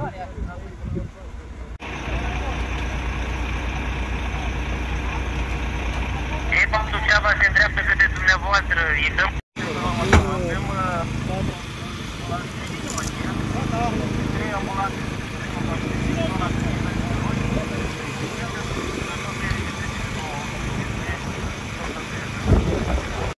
E4 Suceava se îndreaptă către dumneavoastră, îi dăm... Avem...